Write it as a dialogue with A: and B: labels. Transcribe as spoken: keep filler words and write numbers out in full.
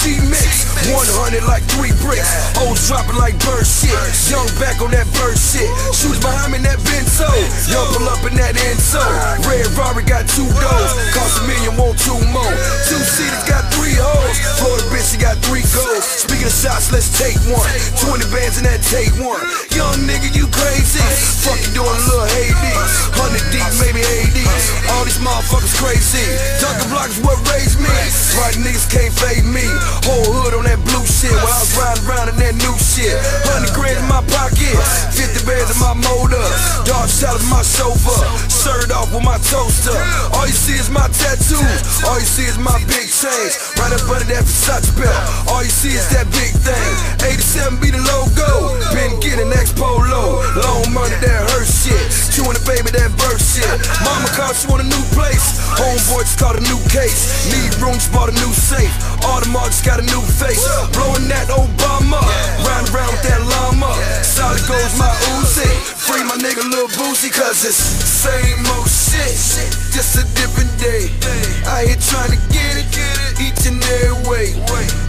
A: C mix, one hundred like three bricks. Old dropping like bird shit. Young back on that bird shit. Shooters behind me in that Benzo. Young pull up in that Enzo. Red Rari got two doors. Cost a million, want two more. Two seaters got three hoes. Florida bitch, she got three goals. Speaking of shots, let's take one. Twenty bands in that take one. Young nigga, you crazy. Fuck you doing a little Hades. Hundred deep, maybe eighty. All these motherfuckers crazy. Dunkin' Block is what raised me. Right niggas can't fade me. Whole hood on that blue shit. While I was riding around in that new shit. Hundred grand in my pocket. Fifty bands in my motor. Dark shadows in my sofa. Served off with my toaster. All you see is my tattoos. All you see is my big chains. Right up under that Versace belt. All you see is that big thing. eighty-seven be the logo. Been getting X-Polo. Long money, that hurt shit. Chewing the baby, that birth shit. Mama called, she want a new place. Homeboy just caught a new case. Need rooms, bought a new safe. Audemars just got a new face. Blowing that Obama. Round around with that llama. Solid goes my Uzi. Free my nigga Lil Boosie, cause it's same old shit. Just a different day. I here trying to get it each and every way.